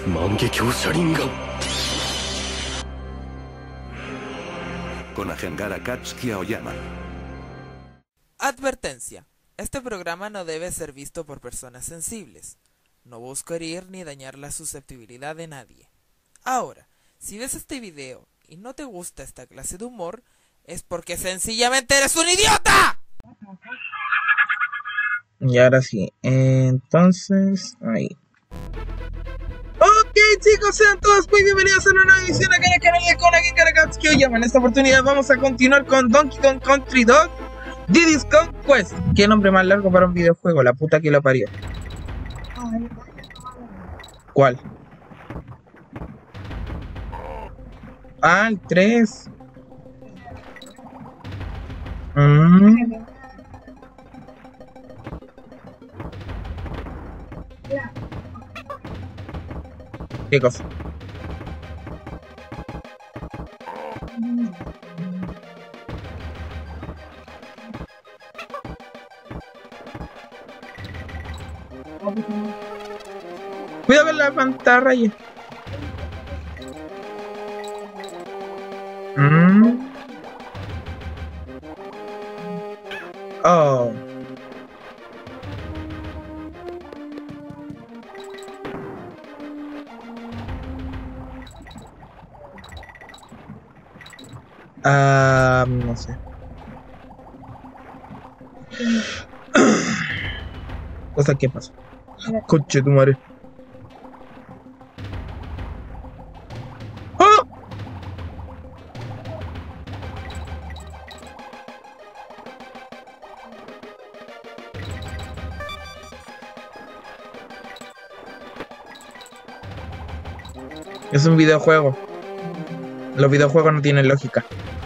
Mangekyo Sharingan. Con Agengara Katsuki Aoyama. Advertencia. Este programa no debe ser visto por personas sensibles. No busco herir ni dañar la susceptibilidad de nadie. Ahora, si ves este video y no te gusta esta clase de humor, es porque sencillamente eres un idiota. Y ahora sí, entonces, ahí. Ok, chicos, sean todos muy bienvenidos a una nueva edición acá en el canal de Agengara Katsuki Aoyama. En esta oportunidad vamos a continuar con Donkey Kong Country 2 Diddy's Kong Quest. Qué nombre más largo para un videojuego, la puta que lo parió. ¿Cuál? Ah, el 3. ¿Qué cosa? Cuidado con la pantalla. Oh. No sé. Cosa que pasó. Coche tu madre. ¡Oh! Es un videojuego. Los videojuegos no tienen lógica.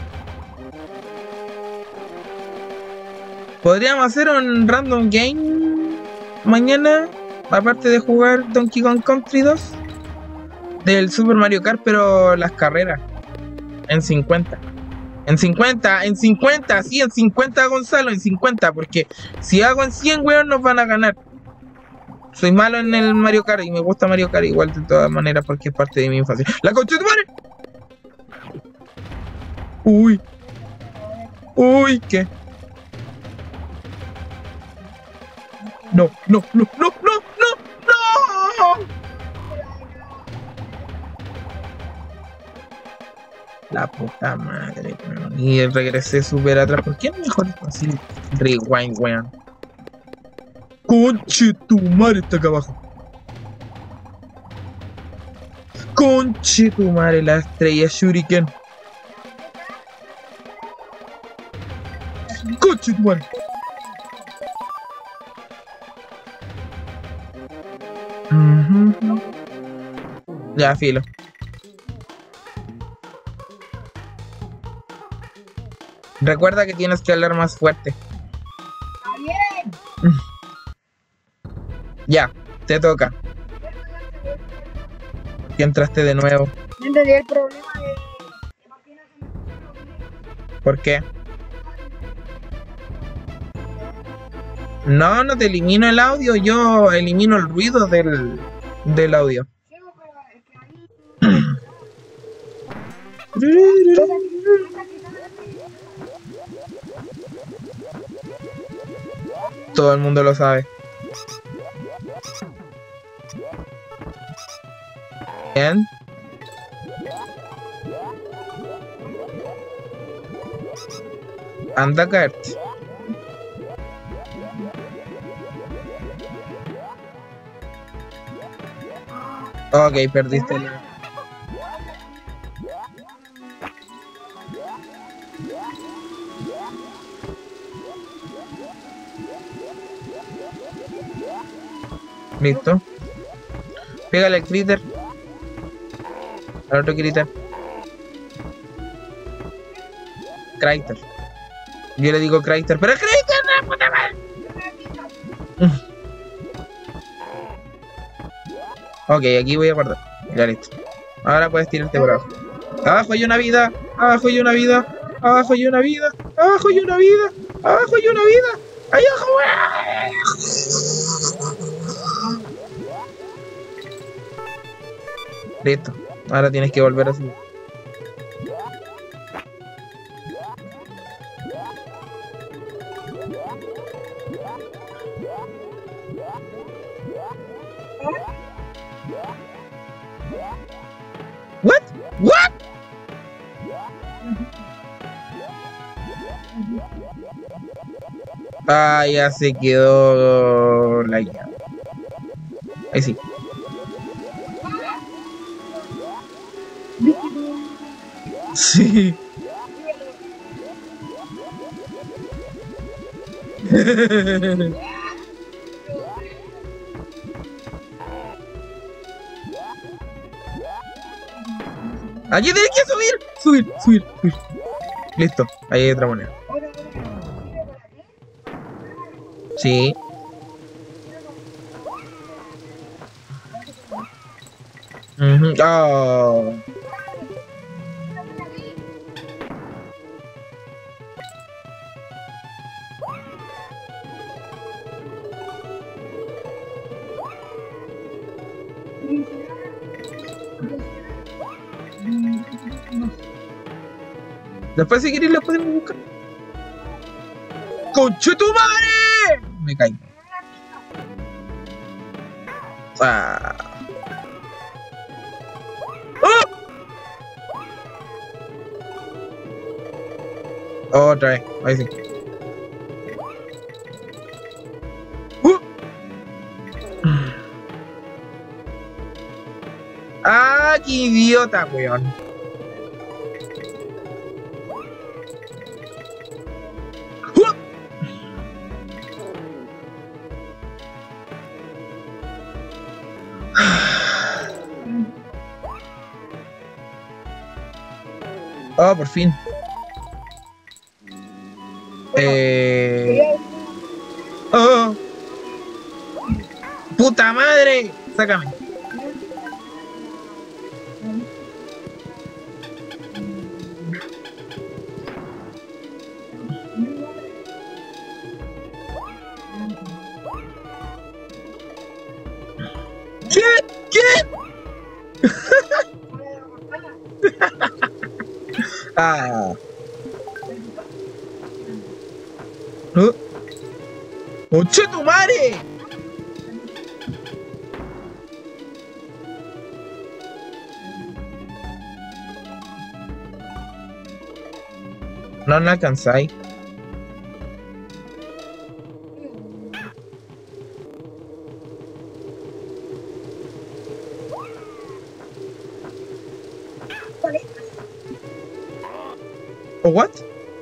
Podríamos hacer un random game mañana, aparte de jugar Donkey Kong Country 2 del Super Mario Kart, pero las carreras en 50. En 50, sí, en 50, Gonzalo, en 50, porque si hago en 100, weón, nos van a ganar. Soy malo en el Mario Kart y me gusta Mario Kart igual de todas maneras porque es parte de mi infancia. ¡La concha de tu madre! Uy, ¿qué? No. La puta madre, weón. Y regresé súper atrás. ¿Por qué no mejor así? Rewind, weón. Conche tu madre, está acá abajo. Conche tu madre, la estrella Shuriken. Conche tu madre. Ya, filo. Recuerda que tienes que hablar más fuerte. Ya, te toca. Que entraste de nuevo. No entendí el problema de ¿Por qué? No te elimino el audio, yo elimino el ruido del audio. Todo el mundo lo sabe. Bien. Anda a caerte. Ok, perdiste el... Listo. Pégale al critter. Al otro critter. Crater. Yo le digo Crater, pero Crater no, puta madre. Ok, aquí voy a guardar. Ya listo. Ahora puedes tirarte por abajo. Abajo hay una vida. Abajo hay una vida. Abajo hay una vida. Abajo hay una vida. Abajo hay una vida. ¡Ahí abajo! Listo. Ahora tienes que volver a subir. What? What? Ah, ya se quedó la llave. Ahí sí. Sí. Aquí tienes que subir. Listo, ahí hay otra moneda. Sí. Oh. Después si queréis la podemos buscar. ¡Conche tu madre! Me caí. Ah. ¡Oh! Otra vez, ahí sí. ¡Ah, qué idiota, weón! Oh, por fin. Oh. ¡Puta madre! Sácame. ¿Qué? Ah. ¡Conche tu madre! No alcanzáis. ¿O what?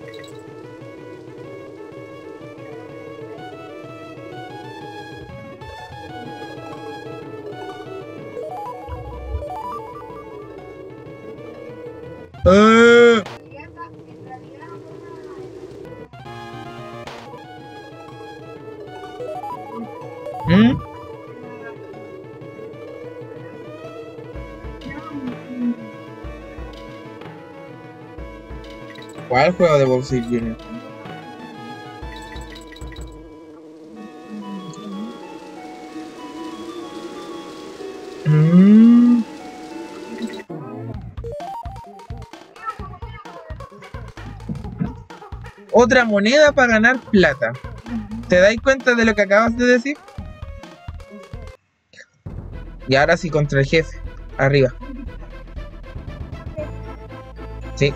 ¿Cuál juego de Bowser Jr.? Otra moneda para ganar plata. ¿Te dais cuenta de lo que acabas de decir? Y ahora sí contra el jefe. Arriba. Sí.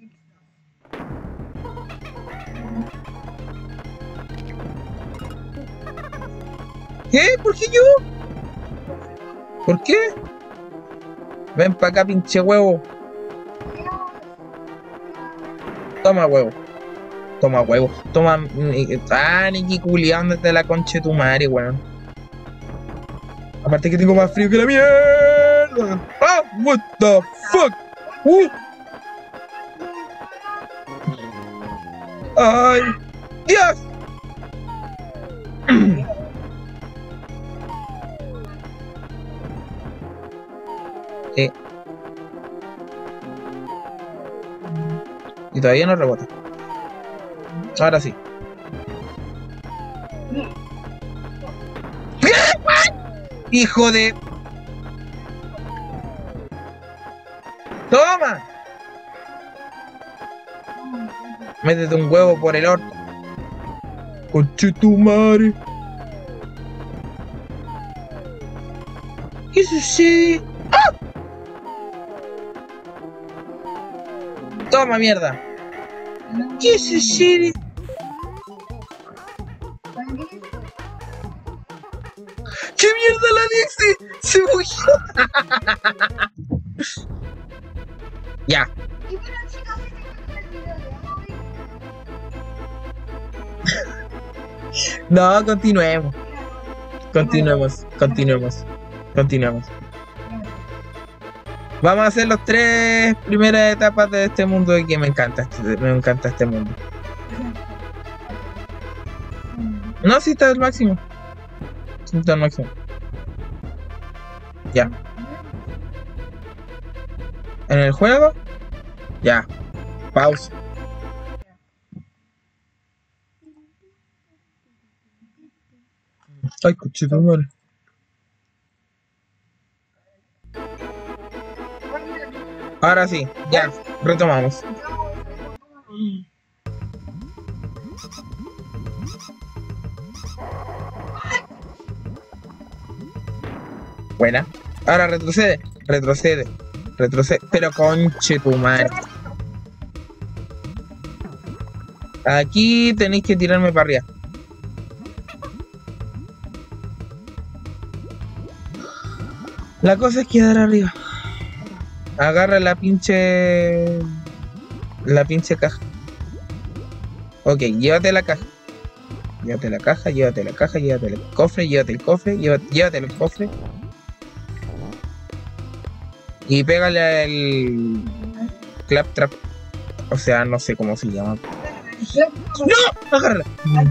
¿Qué? ¿Por qué yo? ¿Por qué? Ven para acá, pinche huevo. Toma huevo. Toma huevo. Toma. Niki culiando desde la concha de tu madre, weón. Aparte que tengo más frío que la mierda. Ah, what the fuck. Ay, Dios. Sí. Y todavía no rebota. Ahora sí. Hijo de... ¡Toma! Métete un huevo por el orto. Conche tu madre. ¿Qué sucede? ¡Ah! Toma, mierda. ¿Qué sucede? ¿Qué mierda la dice? Se bugueó. Ya. No, continuemos. Continuemos. Vamos a hacer las 3 primeras etapas de este mundo y que me encanta este mundo. No, sí está al máximo. Sí está al máximo. Ya. ¿En el juego? Ya. Pausa. Ay, cochito, madre. Ahora sí, ya, retomamos. Buena. Ahora retrocede. Pero conche tu madre. Aquí tenéis que tirarme para arriba. La cosa es quedar arriba. Agarra la pinche caja. Ok, llévate la caja. Llévate el cofre, llévate el cofre. Y pégale el claptrap. O sea, no sé cómo se llama. ¡No! ¡Agárrala!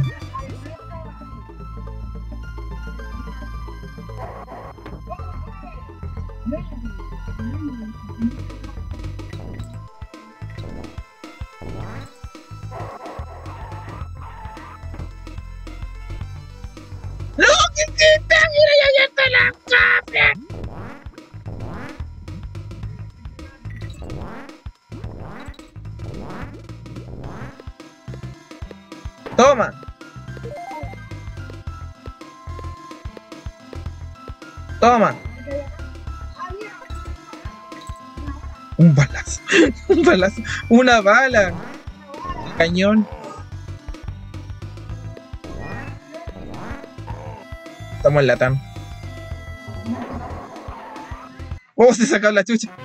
¡No! ¿Qué hiciste? ¡Mira, ya está la café! ¡Toma! ¡Toma! Un balazo. Un balazo. Una bala. Cañón. Estamos en Latam. ¡Oh, se sacó la chucha!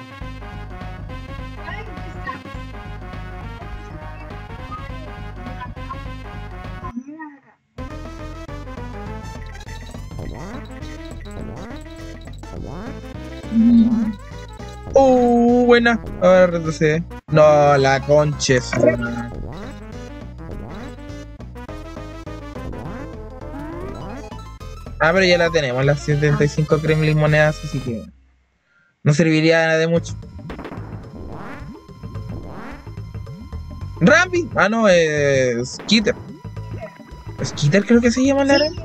Buena. Ahora retrocede. No, la concha. Ah, pero ya la tenemos, las 75 Kremlin monedas, así que no serviría de mucho. Rambi. Ah, no, Skitter. Skitter creo que se llama la araña.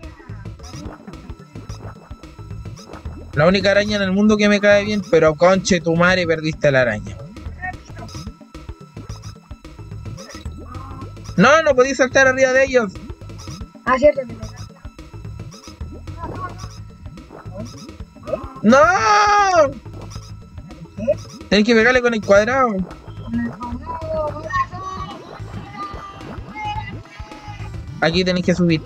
La única araña en el mundo que me cae bien, pero conche tu madre, perdiste la araña. No, no podéis saltar arriba de ellos. Ah, cierto. ¡No! Tenés que pegarle con el cuadrado. Aquí tenéis que subir.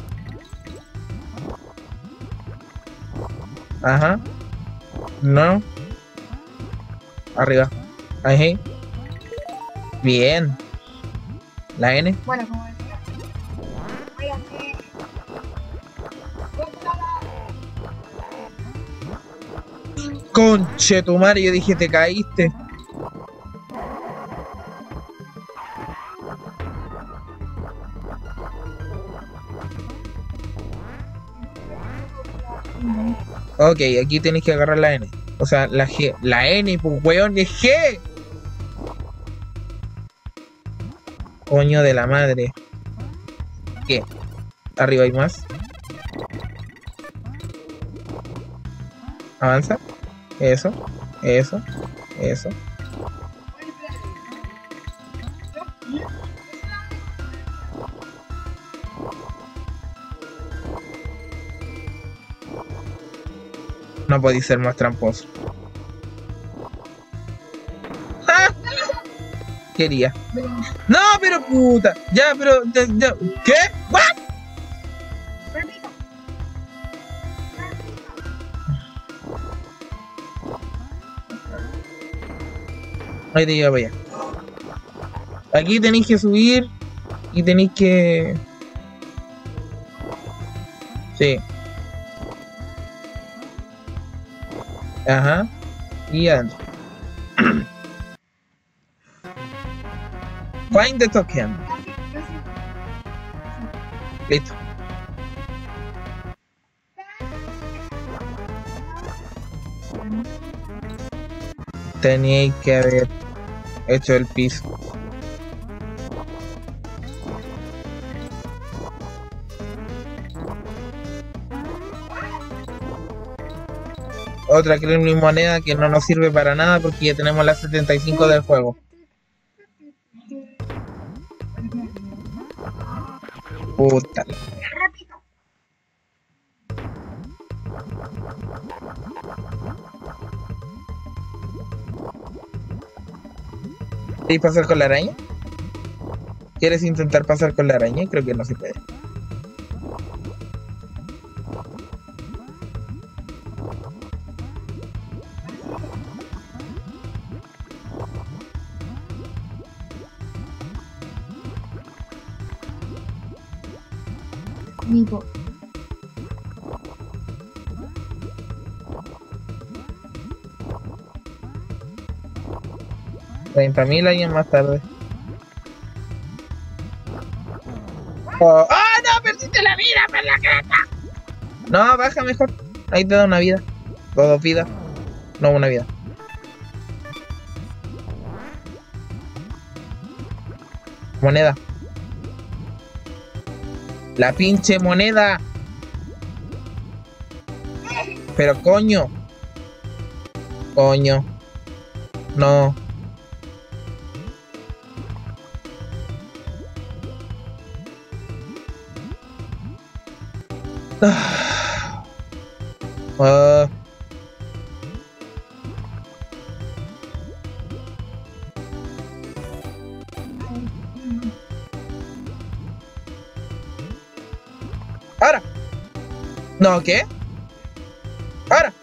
Ajá. No. Arriba. Ahí. Bien. La N. Bueno, como decía, voy a hacer... Conche tu madre, yo dije te caíste. Ok, aquí tenéis que agarrar la N. O sea, la G. La N, pues weón, es G. Coño de la madre. ¿Qué? Arriba hay más. Avanza. Eso. No podéis ser más tramposo. ¡Ah! Quería. No, pero puta. Ya, pero... ya. ¿Qué? ¿What? Repito. Ahí te lleva para allá. Aquí tenéis que subir y tenéis que... Sí. Ajá. Y adentro. Find the token. Listo. Tenéis que haber hecho el piso. Otra Kremlin moneda que no nos sirve para nada porque ya tenemos las 75 del juego. Puta. Repito. ¿Quieres pasar con la araña? ¿Quieres intentar pasar con la araña? Creo que no se puede. Nico. $30,000 años más tarde. Oh, ¡ah, no! ¡Perdiste la vida por la creta! No, baja mejor. Ahí te da una vida. O 2 vidas. No, una vida. Moneda. La pinche moneda. Pero coño. Coño. No. Ah. Ahora. No, ¿qué? Ahora.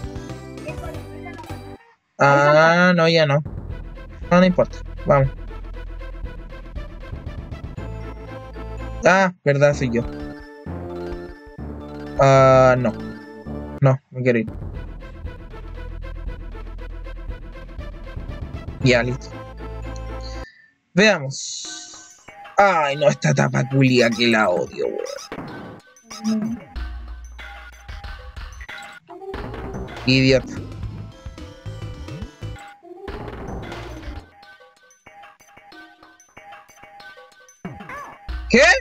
Ah, no, ya no. No, no importa. Vamos. Ah, verdad, soy yo. Ah, no. No, me quiero ir. Ya, listo. Veamos. Ay, no, esta tapa culia que la odio, weón. Idiota. ¿Qué?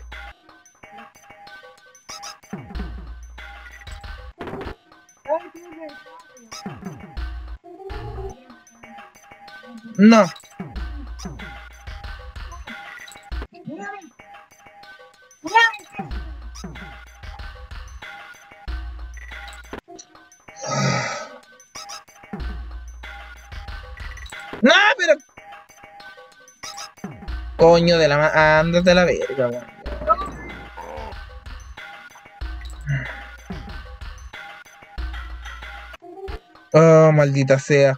No. No, pero... Coño de la ma... Ándate a la verga, weón. Oh, maldita sea.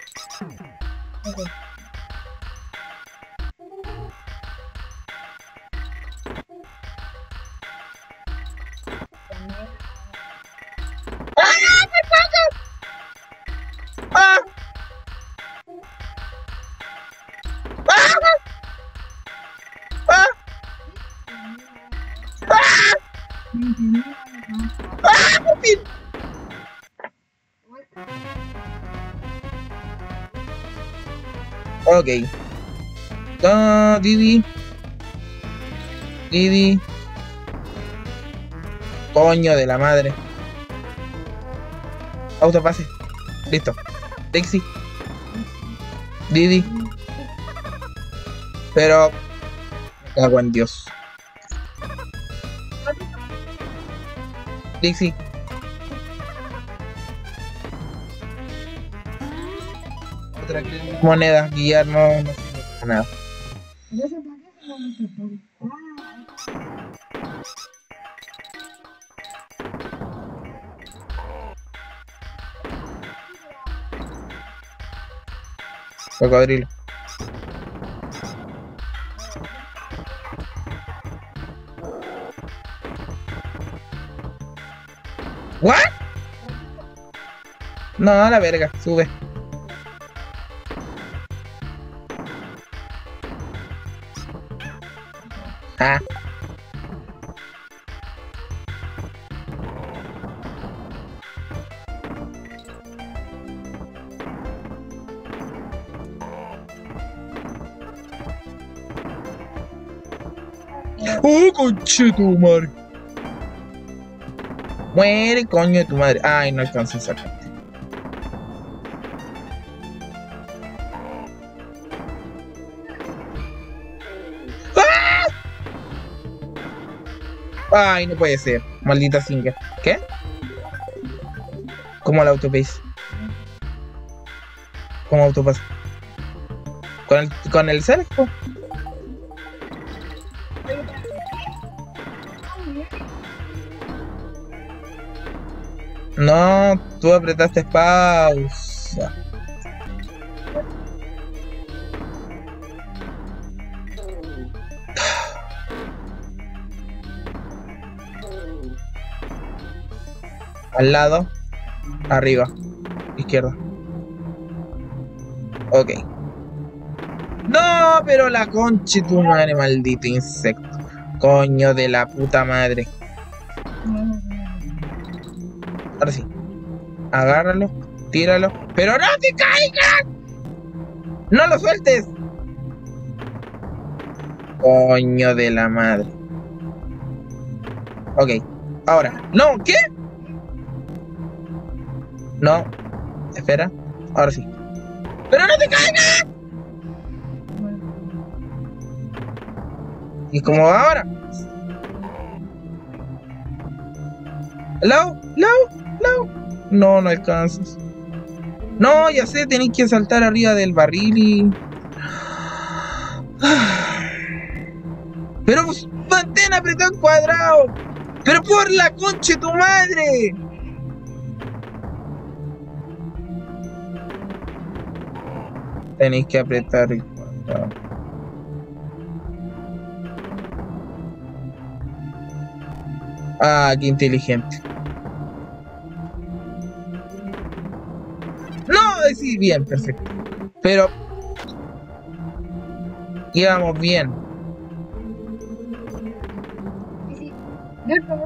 Ok. Didi. Didi. Coño de la madre. Autopase. Listo. Dixie. Didi. Pero... me cago en Dios. Dixie. otra moneda. Guiar no sirve para nada. Yo sé para qué no me supone. Cocodrilo. ¿What? No, a la verga, sube. Ah. ¡Oh, conche tu madre! Muere, coño de tu madre. Ay, no alcancé a sacarte. Ay, no puede ser. Maldita Singer. ¿Qué? ¿Cómo la autopace? ¿Cómo autopasa? ¿Con el select? No, tú apretaste pausa. Al lado, arriba, izquierda. Ok. No, pero la concha de tu madre, maldito insecto. Coño de la puta madre. Ahora sí. Agárralo, tíralo. ¡Pero no te caigas! ¡No lo sueltes! Coño de la madre. Ok. Ahora. ¡No! ¿Qué? No. Espera. Ahora sí. ¡Pero no te caigas! Y como ahora. ¿Hello? ¿Hello? No, no alcanzas. No, ya sé, tenéis que saltar arriba del barril y... Pero mantén apretado en cuadrado. Pero por la concha de tu madre. Tenéis que apretar el cuadrado. Ah, qué inteligente. No, sí, bien, perfecto. Pero íbamos bien. Sí. Del favor.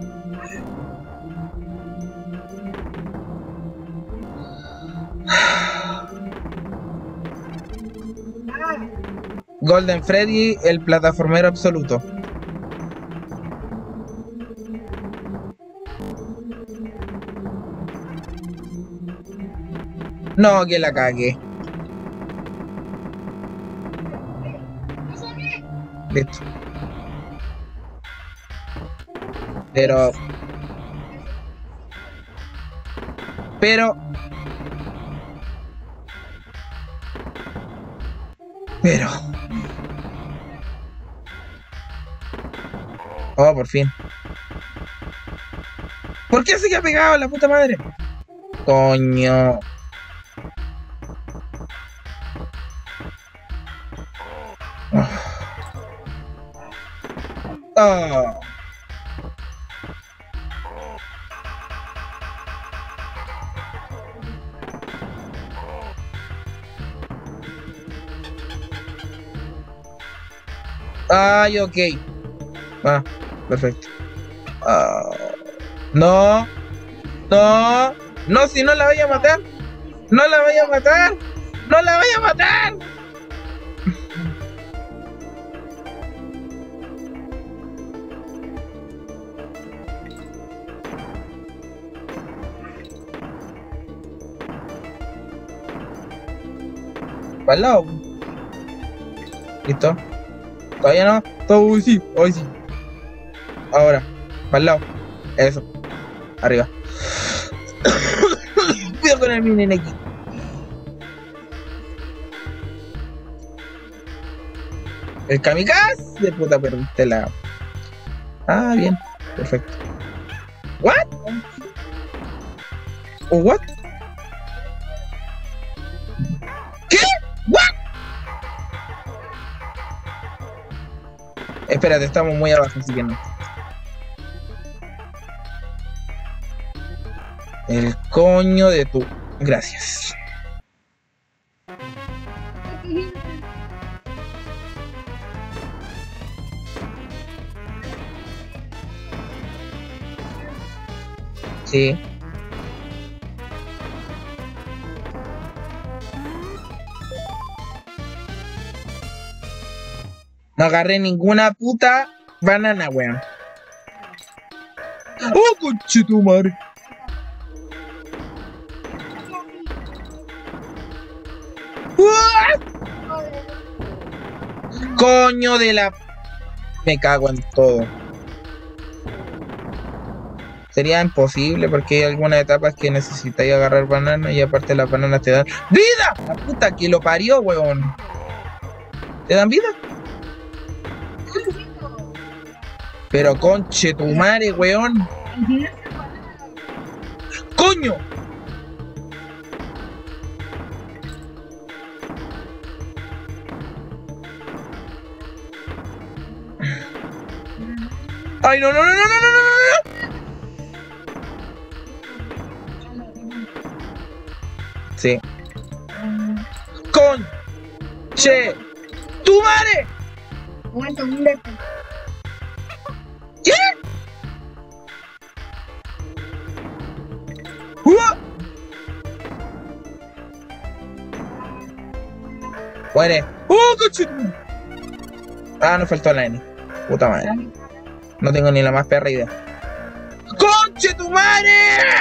Golden Freddy, el plataformero absoluto. No, que la cagué. Listo. Pero... Oh, por fin. ¿Por qué se queda pegado la puta madre? Coño. Oh. Ay, ok. Ah, perfecto. No. No. No, si no la voy a matar. No la voy a matar. No la voy a matar. Para el lado. Listo. Todavía no. Todo, uy, sí. Hoy sí. Ahora. Para el lado. Eso. Arriba. Cuidado con el mini aquí. El kamikaze de puta perdiste la. Ah, bien. Perfecto. What? ¿O what? ¿Qué? What? Espérate, estamos muy abajo, así que no. El coño de tu. Gracias. Sí. No agarré ninguna puta banana, weón. ¡Oh, conchetumare! ¡Uah! Coño de la... Me cago en todo. Sería imposible porque hay algunas etapas que necesitáis agarrar banana y aparte las bananas te dan ¡vida! La puta que lo parió, weón. ¿Te dan vida? Pero conche tu madre, weón. ¡Coño! ¡Ay, no, no, no, no, no, no, no! Sí. ¡Conche tu madre! Aguanta un dedo. ¿Qué? ¡Uah! Muere. ¡Conche! Ah, nos faltó la N. Puta madre. No tengo ni la más perra idea. ¡Conche tu madre!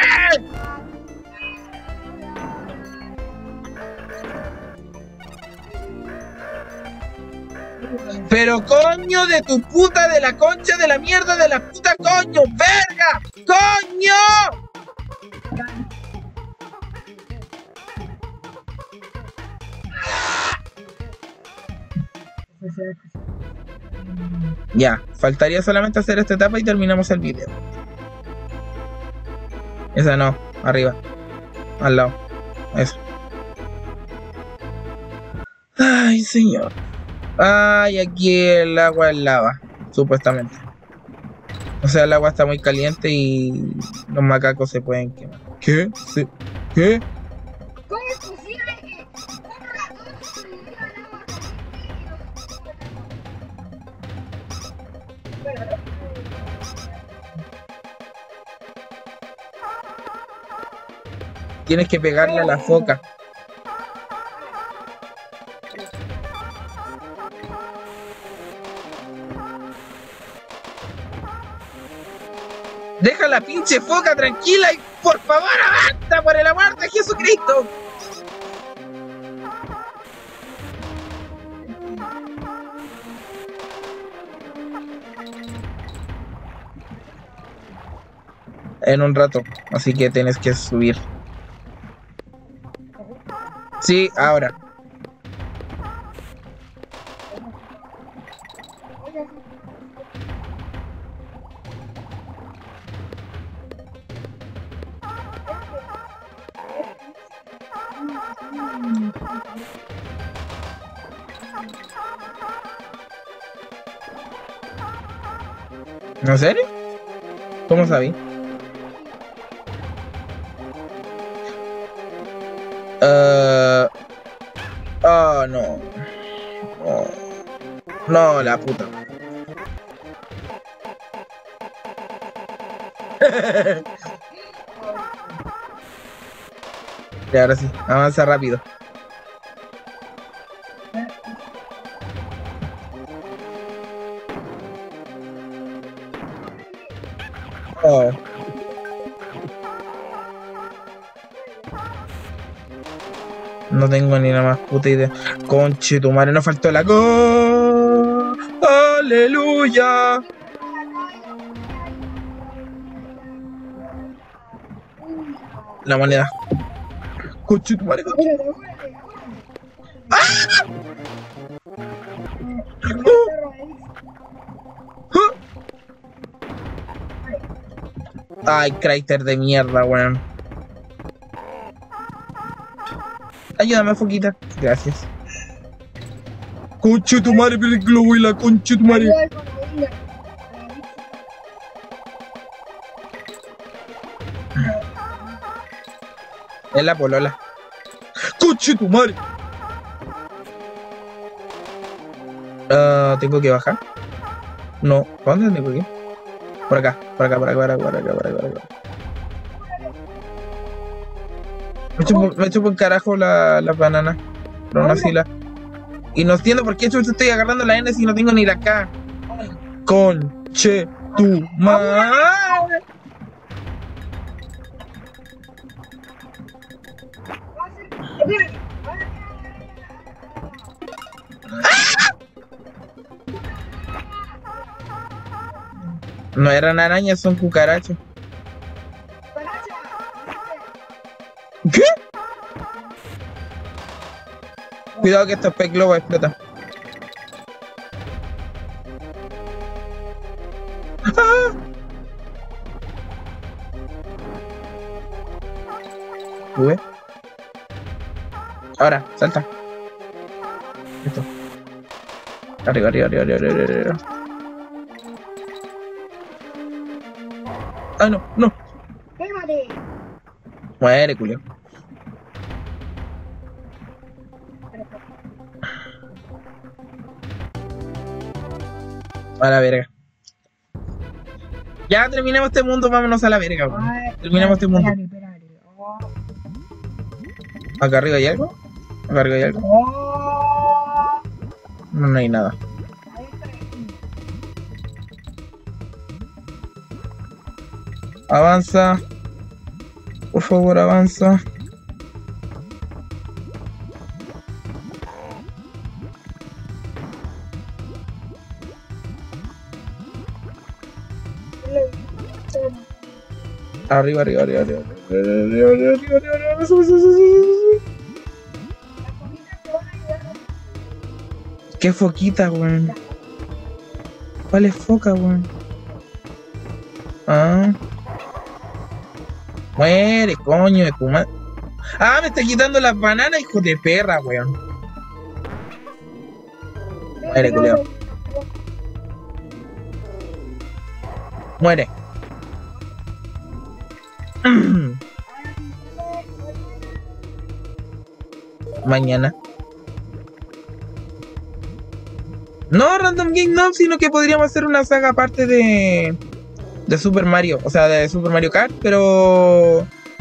Pero coño de tu puta de la concha de la mierda de la puta coño, verga, coño. Ya, faltaría solamente hacer esta etapa y terminamos el video. Esa no, arriba, al lado, eso. Ay, señor. Ay, aquí el agua es lava, supuestamente. O sea, el agua está muy caliente y los macacos se pueden quemar. ¿Qué? ¿Sí? ¿Qué? ¿Cómo es posible que un ratón sobreviviera al agua caliente? Tienes que pegarle a la foca. Deja la pinche foca tranquila y por favor avanza por el amor de Jesucristo. En un rato, así que tienes que subir. Sí, ahora. ¿En serio? ¿Cómo sabí? Oh, no. Oh. No, la puta. Y ahora sí, avanza rápido. Oh. No tengo ni la más puta idea. Conche tu madre, no faltó la aleluya. La moneda. Conche tu madre. Apúrate, apúrate, apúrate. ¡Ah! Ay, cráter de mierda, weón. Ayúdame, Foquita. Gracias. Conche tu madre, pero el globo y la conche tu madre. Ayuda al comodín. Es la polola. ¡Conche tu madre! ¿Tengo que bajar? No. ¿Para dónde tengo que ir? Por acá, por acá, por acá, por acá, por acá, por acá, por acá. Me chupo un carajo la banana. Pero no así la. Y no entiendo por qué chucho estoy agarrando la N si no tengo ni la K. Conche tu madre. Espérate. No eran arañas, son cucarachas. ¿Qué? Cuidado que estos pez globos explotan. ¡Ah! Sube. Ahora, salta. Esto. Arriba, arriba, arriba, arriba, arriba, arriba. Ah, no, no. Quémate. Muere, culio. A la verga. Ya terminemos este mundo, vámonos a la verga, weón. Terminemos este mundo. Espérate. Oh. ¿Acá arriba hay algo? ¿Acá arriba hay algo? Oh. No, no hay nada. Avanza. Por favor, avanza. Arriba, arriba, arriba, arriba. Arriba, arriba, arriba, arriba, arriba. Sube, sube, sube, sube. ¿Qué foquita, weón? ¿Cuál es foca, weón? Ah. Muere, coño de tu madre. Ah, me está quitando las bananas, hijo de perra, weón. Muere, culiao. Muere. Mañana. No, Random Game no, sino que podríamos hacer una saga aparte de Super Mario, o sea, de Super Mario Kart, pero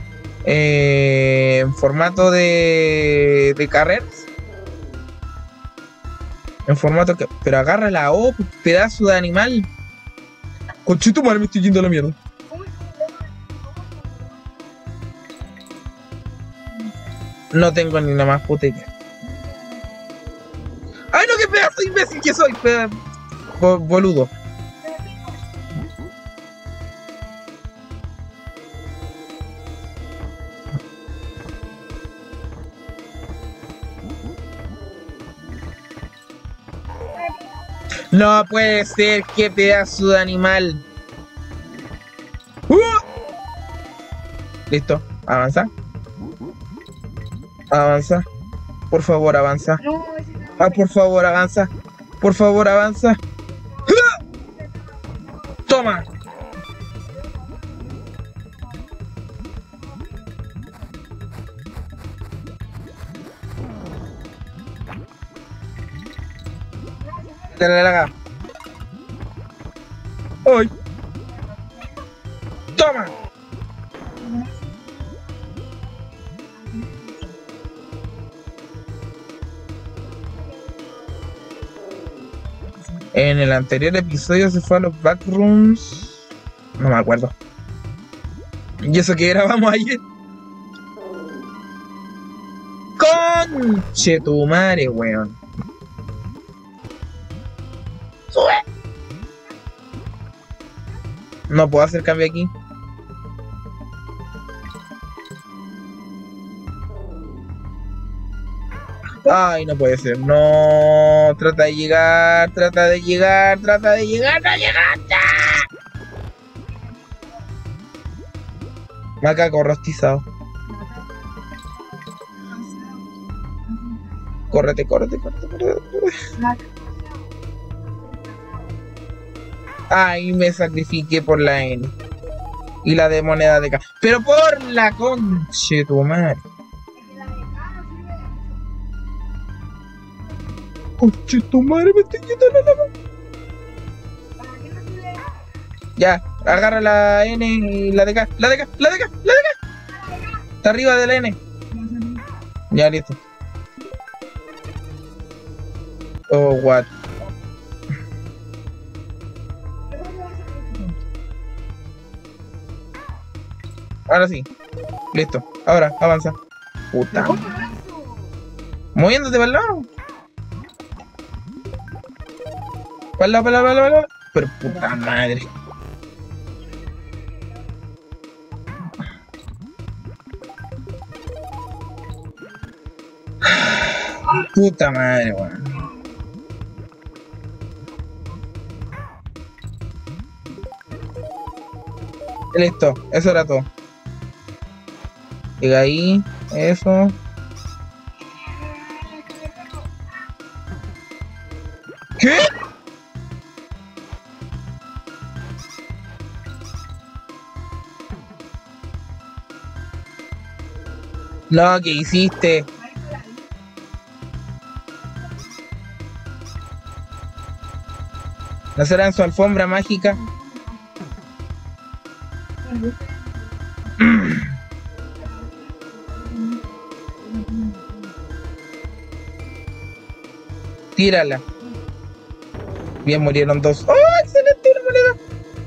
en formato de carreras. En formato que. Pero agarra la O, pedazo de animal. Conchito madre, me estoy yendo a la mierda. No tengo ni la más puta idea. ¡Ay, no, qué pedazo de imbécil que soy! Boludo. No puede ser, qué pedazo de animal. Listo, avanza. Avanza. Por favor, avanza. Ah, por favor, avanza. Por favor, avanza. Toma. Dale la gafa. ¡Ay! ¡Toma! En el anterior episodio se fue a los backrooms. No me acuerdo. ¿Y eso que grabamos ayer? ¡Conche tu madre, weón! ¡Sube! No puedo hacer cambio aquí. Ay, no puede ser. No. Trata de llegar, trata de llegar, trata de llegar, no llegaste. Macaco rostizado. Córrete, córrete, córrete, córrete. Ay, me sacrifiqué por la N. Y la de moneda de K. Pero por la conche tu madre. Conche tu madre, me estoy quitando la mano. Ya, agarra la N y la de K. La de K, la de K, la de K. Está arriba de la N. Ya, listo. Oh, what. Ahora sí. Listo. Ahora, avanza. Puta. Moviéndote para el lado. Para el lado, para el lado, para el lado. Pero puta madre. Puta madre, weón. Listo, eso era todo. Llega ahí, eso. ¿Qué? No, ¿qué hiciste? ¿No será en su alfombra mágica? Tírala. Bien, murieron dos. ¡Oh, excelente! Una moneda.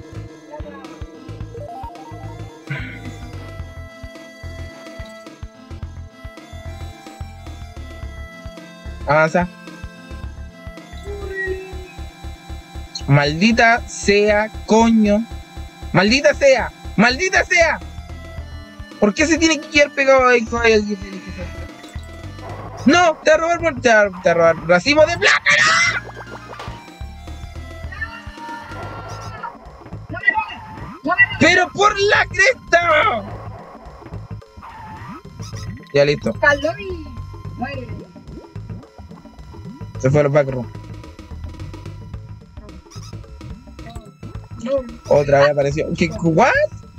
Avanza. Maldita sea, coño. Maldita sea. Maldita sea. ¿Por qué se tiene que quedar pegado ahí? No, te va a robar, te va a robar racimo de plátano. Pero por la cresta. Ya listo. Se fue al backroom. Otra vez apareció. ¿Qué? ¿What?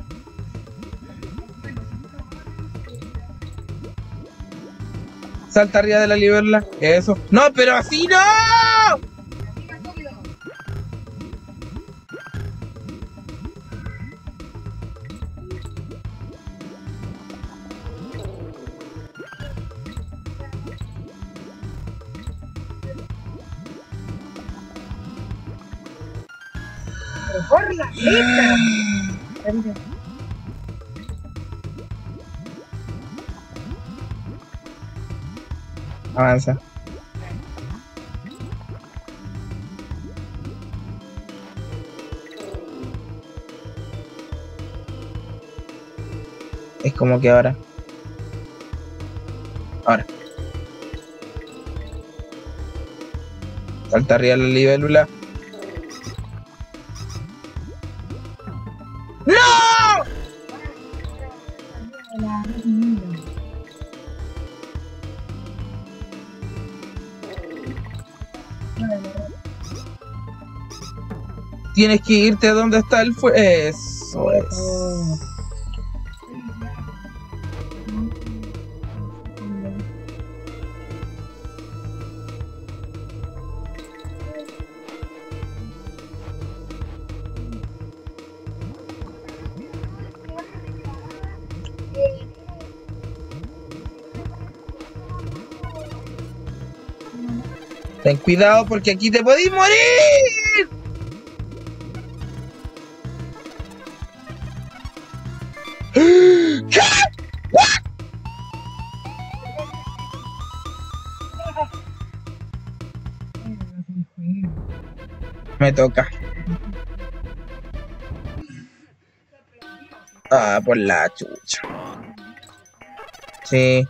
Salta arriba de la libélula. Eso. ¡No, pero así no! Por la cresta. Avanza. Es como que ahora. Ahora. Salta arriba la libélula. ¡No! Tienes que irte a donde está el fuego. Eso es. Ten cuidado porque aquí te podís morir. ¿Qué? ¿What? Me toca. Ah, por la chucha. Sí.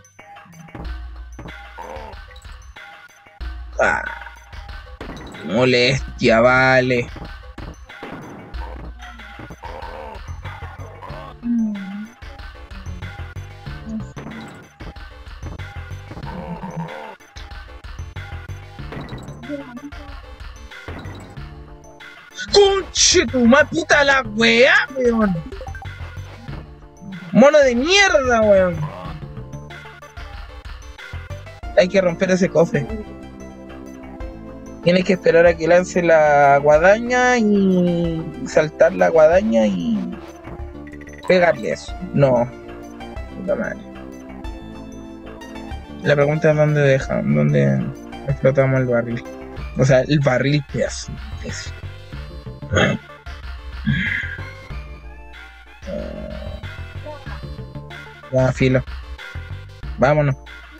Ah, molestia, vale. ¡Conche tu madre! ¡Puta la weá, weón! ¡Mono de mierda, weón! Hay que romper ese cofre. Tienes que esperar a que lance la guadaña y saltar la guadaña y pegarle eso. No. Puta madre. La pregunta es dónde explotamos el barril. O sea, el barril pedazo. Ya, filo. Vámonos.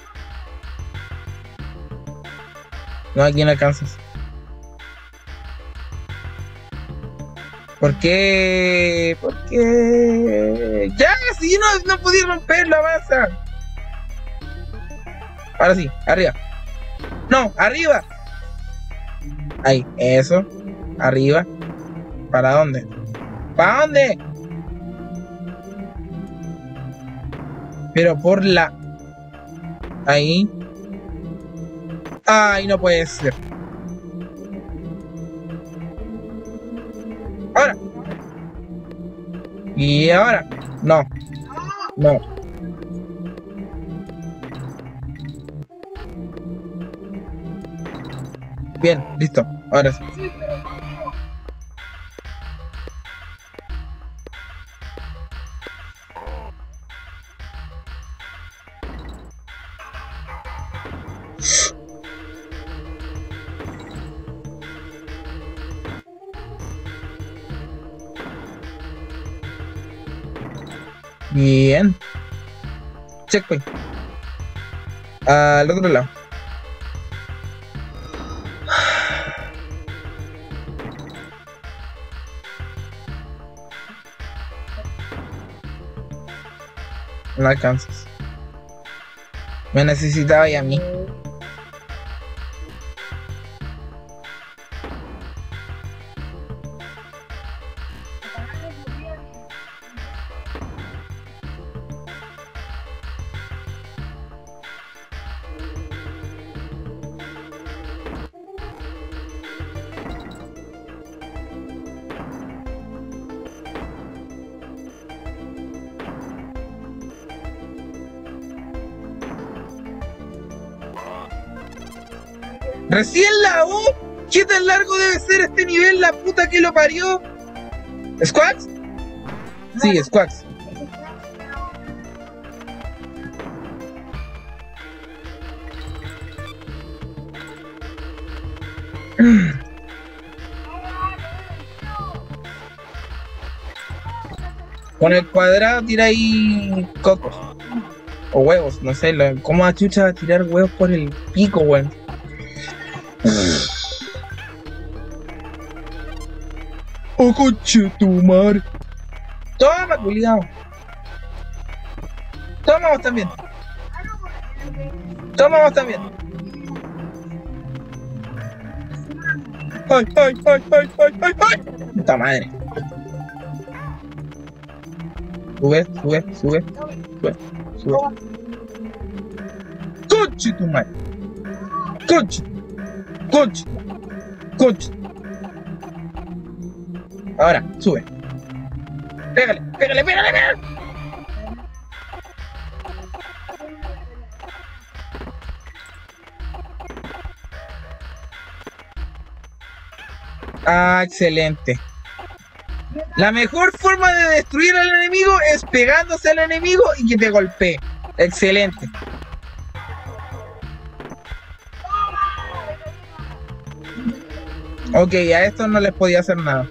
No, aquí no alcanzas. ¿Por qué? ¿Por qué? ¡Ya! Si no podía romperlo, avanza. Ahora sí, arriba. No, arriba. Ahí, eso. Arriba. ¿Para dónde? ¿Para dónde? Pero por la... Ahí. Ay, no puede ser. Ahora. Y ahora. No. No. Bien, listo. Ahora sí. Bien. Checkpoint. Al otro lado. No alcanzas. Me necesitaba y a mí. Recién la U. ¿Qué tan largo debe ser este nivel? La puta que lo parió. ¿Squax? Sí, Squax. Con el cuadrado tira ahí cocos. O huevos, no sé. ¿Cómo a chucha va a tirar huevos por el pico, weón? ¡Oh, coche tu madre! Toma, culiao. Toma vos también. Toma vos también. ¡Ay, ay, ay, ay, ay, ay, ay! ¡Puta madre! Sube, sube, sube, sube, sube. ¡Coche tu madre! ¡Coche! ¡Coche! ¡Coche! Ahora, sube. Pégale, pégale, pégale, pégale. Ah, excelente. La mejor forma de destruir al enemigo es pegándose al enemigo y que te golpee. Excelente. Ok, a estos no les podía hacer nada.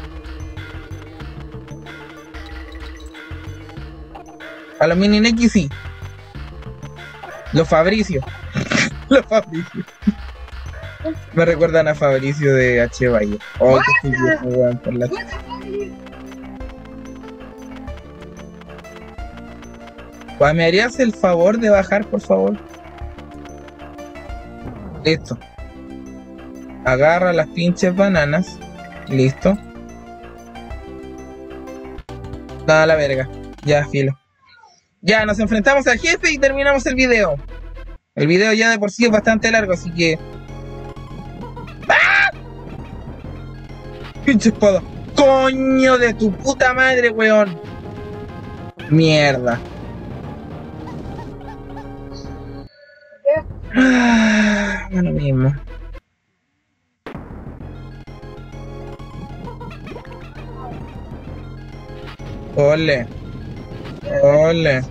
A los Mini X sí. Los Fabricio. Los Fabricio. Me recuerdan a Fabricio de H. Valle. Oh, que estoy viejo, weón, por la... ¿Me harías el favor de bajar, por favor? Listo. Agarra las pinches bananas. Listo. Nada, la verga. Ya, filo. Ya, nos enfrentamos al jefe y terminamos el video. El video ya de por sí es bastante largo, así que... Pinche espada. Coño de tu puta madre, weón. Mierda. Lo mismo. Ole. Ole.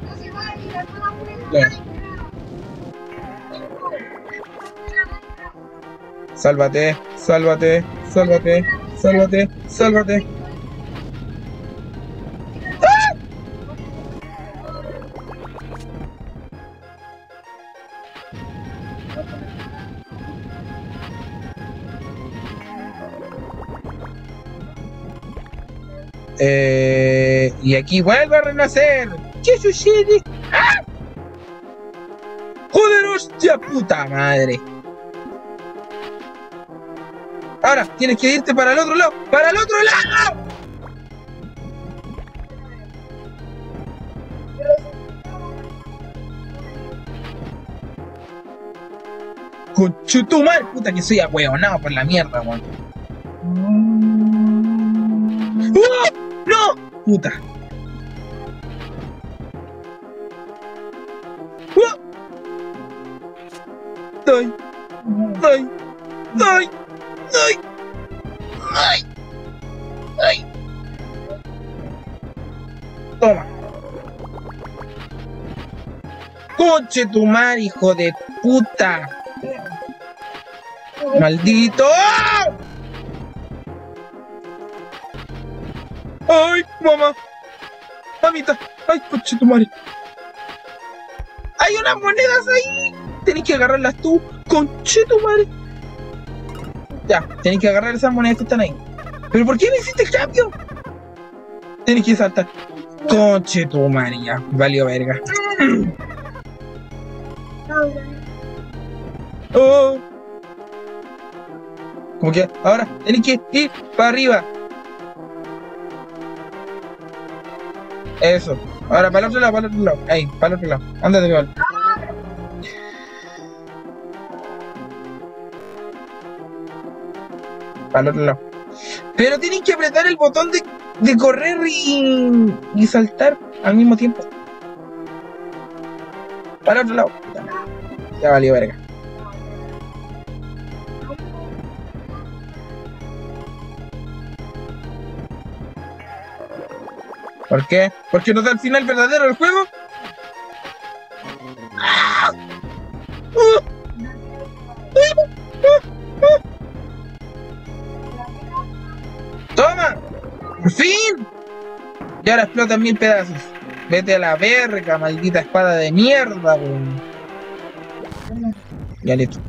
Sálvate, sálvate, sálvate, sálvate, sálvate. Y aquí vuelve a renacer. ¿Qué sucede? ¡Ah! ¡Joder, hostia puta madre! Ahora tienes que irte para el otro lado. ¡Para el otro lado! Conchetumare, puta que soy ahueonado por la mierda, weón. ¡No! Puta. ¡Ay! ¡Ay! ¡Ay! ¡Ay! ¡Ay! ¡Ay! Toma. Coche tu madre, hijo de puta. Maldito. ¡Ay, mamá! Mamita. ¡Ay, coche tu madre! ¡Hay unas monedas ahí! Tenés que agarrarlas tú, conche tu madre. Ya, tenés que agarrar esas monedas que están ahí. ¿Pero por qué no hiciste el cambio? Tenés que saltar. Conche tu madre, ya. Valió verga. Oh. Como que ahora tenés que ir para arriba. Eso. Ahora para el otro lado, para el otro lado. Ahí, para el otro lado. Ándate, igual. Para el otro lado. Pero tienes que apretar el botón de correr y saltar al mismo tiempo. Para el otro lado. Ya valió verga. ¿Por qué? ¿Porque no da el final verdadero del juego? ¡Toma! ¡Por fin! Y ahora explota en 1000 pedazos. Vete a la verga, maldita espada de mierda, weón. Ya listo.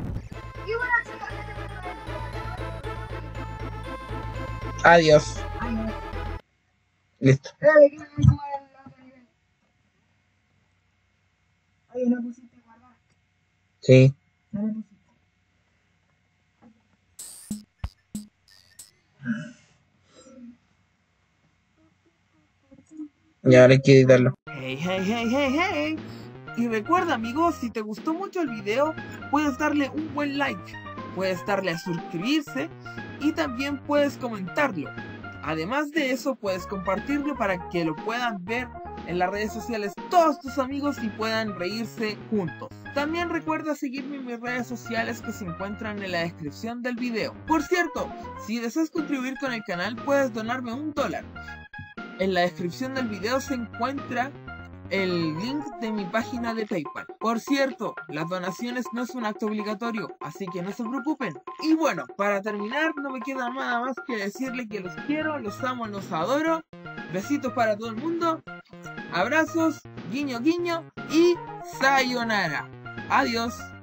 Adiós. Listo. Sí. Y ahora hay que editarlo. Hey, hey, hey, hey, hey. Y recuerda, amigos, si te gustó mucho el video, puedes darle un buen like, puedes darle a suscribirse y también puedes comentarlo. Además de eso, puedes compartirlo para que lo puedan ver en las redes sociales todos tus amigos y puedan reírse juntos. También recuerda seguirme en mis redes sociales que se encuentran en la descripción del video. Por cierto, si deseas contribuir con el canal, puedes donarme $1. En la descripción del video se encuentra el link de mi página de PayPal. Por cierto, las donaciones no es un acto obligatorio, así que no se preocupen. Y bueno, para terminar, no me queda nada más que decirle que los quiero, los amo, los adoro. Besitos para todo el mundo. Abrazos, guiño guiño y sayonara. Adiós.